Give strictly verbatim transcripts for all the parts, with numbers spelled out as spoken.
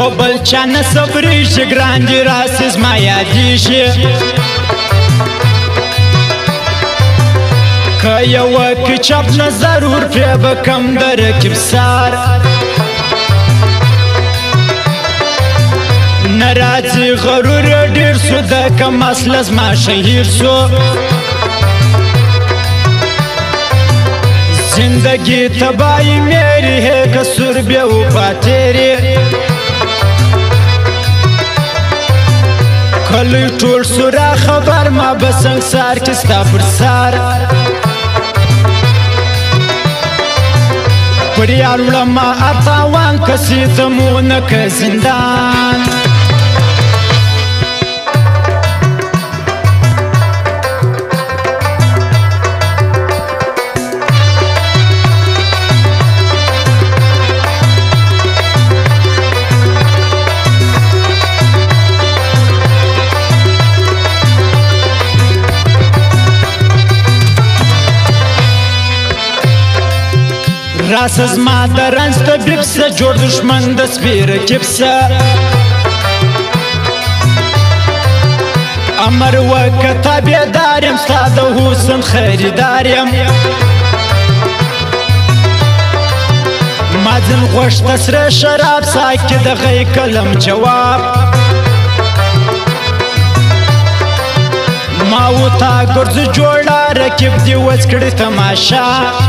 بل چا نه صبریږي ګران دي راسې زما یادېږي که یوه کچپ نه ضرور پرې به کم د رکب سار نه راځي غرور ډېر سو د کم اصله زما شهیر سو زندگی تباہی میری ہے قصور بے وفا تیری کلی ټول سورا خبر ما بسنگسار کستا پر سار پریار وړما اتاوان کسی زمونه که زندان راس زما د رنځ طبیب سه جوړ دښمن د سپي رقیب سه امر وکه تابعدار یم ستا د حسن خریدار یم ما ځین غوښته سره شراب ساکي د غی کلم جواب ما و تا ګرځو جوړه رقیب دې وڅ کړې تماشا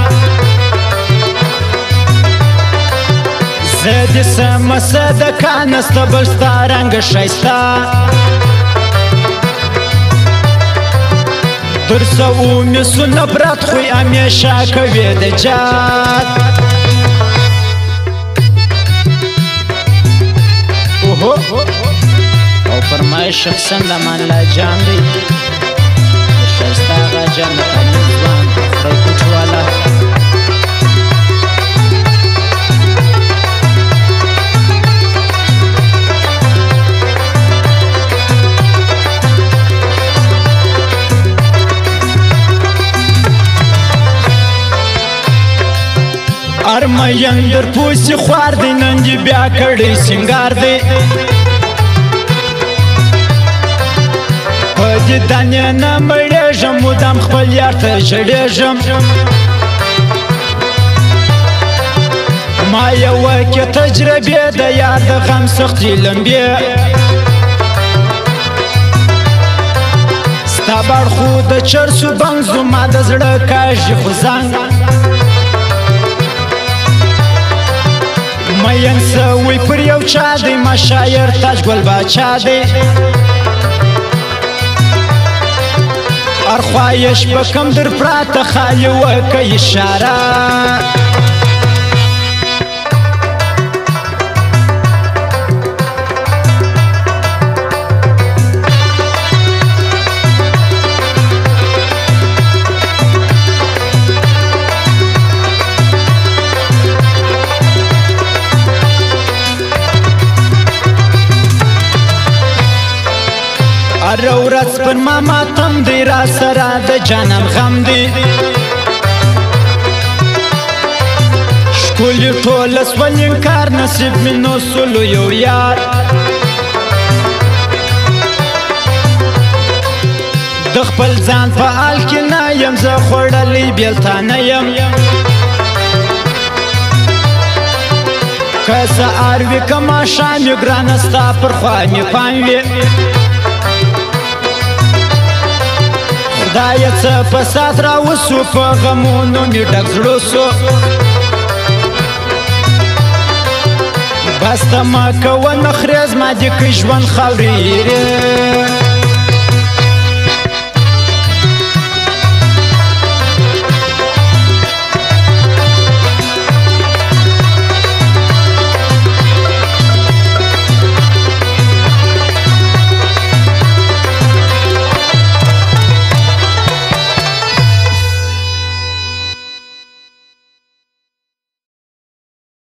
زه دې سمه صدقه نسته بل ستا رنګه ښایسته در څه ومې سو نفرت خوی همیشه کوې د جاد اوهو او فرمایش شخصا د امان الله جان دی د ښایسته هغه جان د قانون ځوان خدای کوټ والا ارمین در پوسی خوار دی نن دی بیا کړی سنگار دی په دې دانې نه مړېږم مدام خپل یار ته ژړېږم ما یوه کې تجربې د یار د غم سختې لمبې ستا بړ خو د چرسو بنګ زما د زړه کاږي خو زنګ مین سوی پر یو چا دی ما شایر تاج گل باچا دی ارخوایش بکم در پراته خالی وکه اشاره هر ورځ پر ما ماتم دی را سره د جانان غم دی ښکلي ټوله سول انکار نصیب مې نو سلو یو یار د خپل ځان په حال کې نه یم زه خوړلی بېلتا نه یم که سهار وي که ماښام وي ګرانه ستا پر خوا مې پام وي خدایه څه فساد راوسو په غمونو مې ډک زړه سو بس ته مه کوه نخرې زما دې که ژوند خاورې